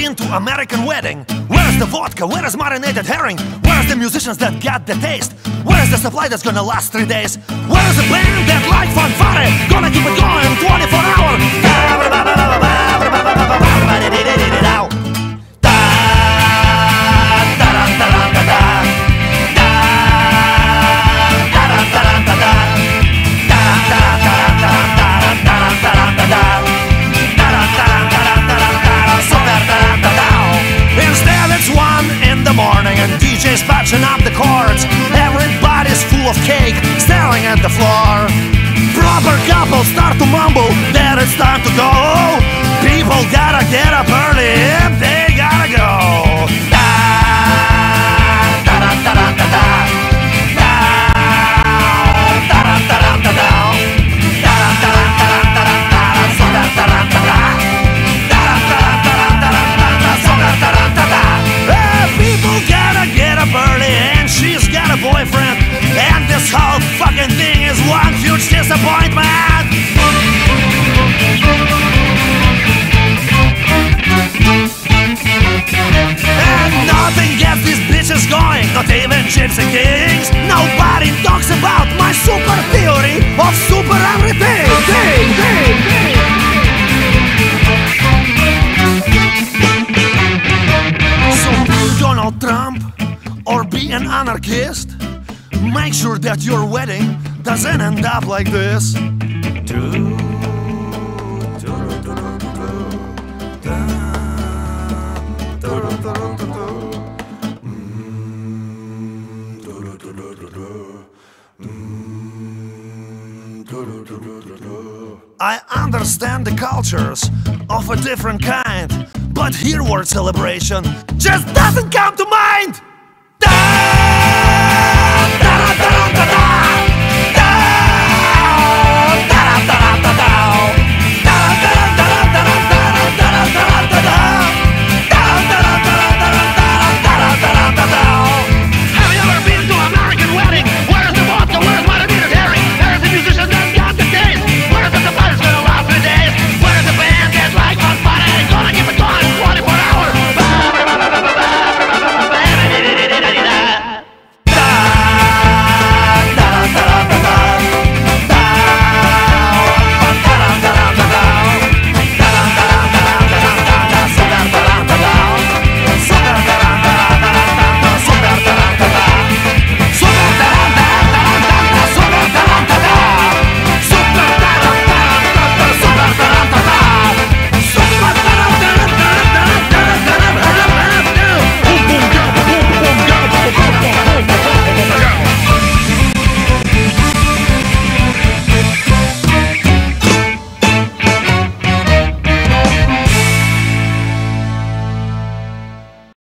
been to American wedding? Where's the vodka? Where is marinated herring? Where's the musicians that got the taste? Where is the supply that's gonna last 3 days? Where is the band that like fanfare? Gonna keep it going 24 hours. And DJ's patching up the chords. Everybody's full of cake, staring at the floor. Proper couples start to mumble that it's time to go. People gotta get up early if they gotta go. Boyfriend, and this whole fucking thing is one huge disappointment. And nothing gets these bitches going, not even Gypsy Kings. Nobody talks about my super theory of super everything. So Donald Trump, or be an anarchist, make sure that your wedding doesn't end up like this. I understand the cultures of a different kind, but here word celebration just doesn't come to mind.